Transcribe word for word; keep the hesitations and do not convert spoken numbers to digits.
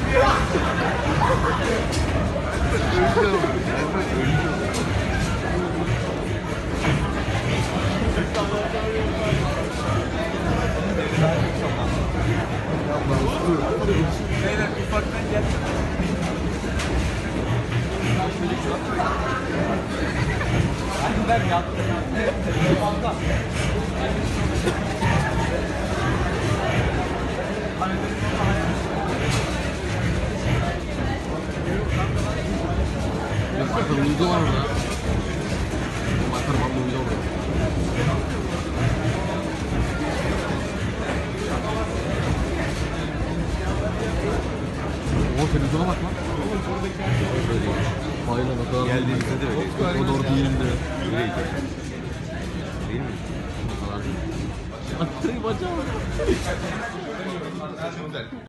Beyler ufaktan gel. Ben yattım. Bakır uydu var orada. Bakır bandı uydu orada. O televizyona bak lan. Aynen o kadar. Geldiğimizde de öyle. O doğru değilim de. Öyleydi. Değil mi? O kadar değil. Bacağım.